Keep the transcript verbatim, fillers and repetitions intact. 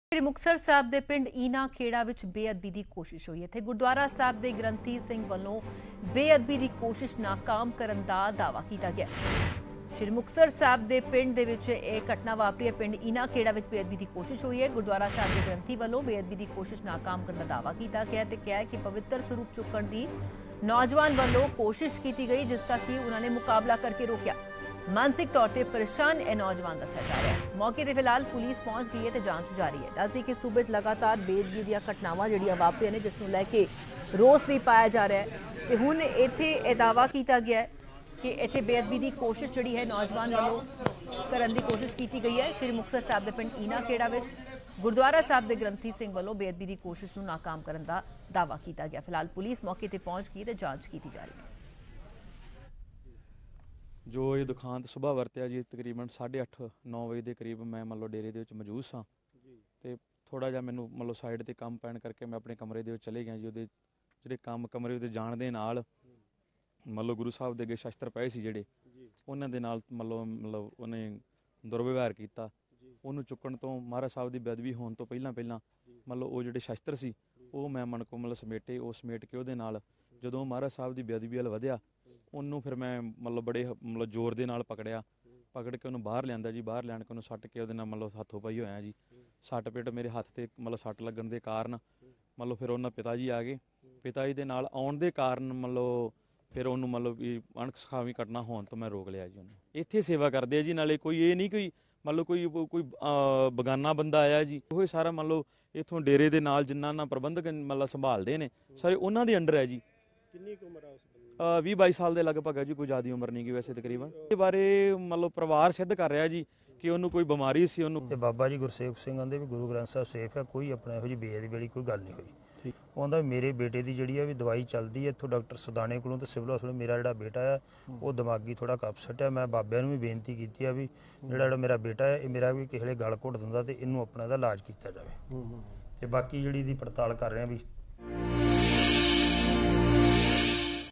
श्री मुक्तसर साहब के पिंड ईना खेड़ा विच बेअदबी की कोशिश हुई। इत्थे गुरुद्वारा साहब के ग्रंथी सिंह वालों बेअदबी की कोशिश नाकाम करने का दावा किया गया। श्री मुक्तसर साहब के पिंड दे विच एक घटना वापरी है। पिंड ईना खेड़ा विच बेअदबी की कोशिश हुई है। गुरुद्वारा साहब के ग्रंथी वालों बेअदबी की कोशिश नाकाम करने का दावा किया गया ते कहा कि पवित्र स्वरूप चुकण की नौजवान वालों कोशिश की गई, जिसका कि उन्होंने मुकाबला करके रोकया। मानसिक तौर पर परेशान यह नौजवान दस्या जा रहा है। मौके पर फिलहाल पुलिस पहुंच गई है तो जांच जारी है। दस दी कि सूबे लगातार बेअदबी दी घटनावां जिहड़ियां वापरियां ने, जिसनूं लैके रोस भी पाया जा रहा है। तो हुण इत्थे यह दावा किया गया है कि इत्थे बेअदबी की कोशिश जिहड़ी है नौजवान वालों करन दी कोशिश की गई है। श्री मुक्तसर साहब के पिंड ईना खेड़ा विच गुरुद्वारा साहब के ग्रंथी सिंह वालों बेअदबी की कोशिश नूं नाकाम करन दा दावा किया गया। फिलहाल पुलिस मौके पर पहुंच गई तो जांच की जा रही है। जो ये दुखांत सुबह वरत्या जी तकरीबन साढ़े अठ नौ बजे के करीब मैं मान लो डेरे के मौजूद सा तो थोड़ा जहा मैनू मान लो साइड पर काम पैन करके मैं अपने कमरे के चले गया जी। वो जो काम कमरे के जाण दे नाल मान लो गुरु साहब के अगे शस्त्र पे सी जेडे उन्हां दे नाल मान लो मतलब उन्हें दुर्व्यवहार किया। उन्होंने चुकण तो महाराज साहब की बेअदबी होने तो पहला पहला मान लो वो जो शस्त्र सी वो मैं मन को मतलब समेटे वो समेट के वो नाल जदों महाराज साहब की बेअदबी वाल वधिया उन्होंने फिर मैं मतलब बड़े मतलब जोर के नाल पकड़िया। पकड़ के उन्होंने बाहर लिया जी। बाहर लैन के उन्होंने सट के वो मतलब हथों पाई होया जी। सट पेट मेरे हथ से मतलब सट लगन के कारण मतलब फिर उन्होंने पिता जी आ गए। पिता जी के नाल आउण दे कारण मतलब फिर उन्होंने मतलब भी अणख सखावी घटना होने तो मैं रोक लिया जी। उन्हें इत्थे सेवा करते जी। नाले कोई ये नहीं कोई मतलब कोई कोई बगाना बंदा आया जी। वो सारा मान लो इत्थों डेरे के नाल जिन्ना ना प्रबंधक मतलब संभालते हैं सारे उन्हों के अंडर है जी। कितनी उम्र है भी बाईस साल के लगभग है जी। कोई ज़्यादा उम्र नहीं की वैसे तकरीबन। इस बारे मतलब परिवार सिद्ध कर रहा जी कि उन्होंने कोई बीमारी सी। उन्होंने बाबा जी गुरसेवक सिंह आंदे भी गुरु ग्रंथ साहब सेफ है, कोई अपना इहो जी बेअदबी वाली कोई गल नहीं हुई। उन्होंने मेरे बेटे की जी भी दवाई चलती है इत्थों डॉक्टर सदाने को सिविल हॉस्पिटल। मेरा जो बेटा है वो दिमागी थोड़ा अपसैट है। मैं बाबे भी बेनती की है भी जो मेरा बेटा है मेरा भी किसी गल घुट दिंदा तो इनू अपना दा इलाज किया जाए। तो बाकी जी पड़ताल कर रहे हैं भी।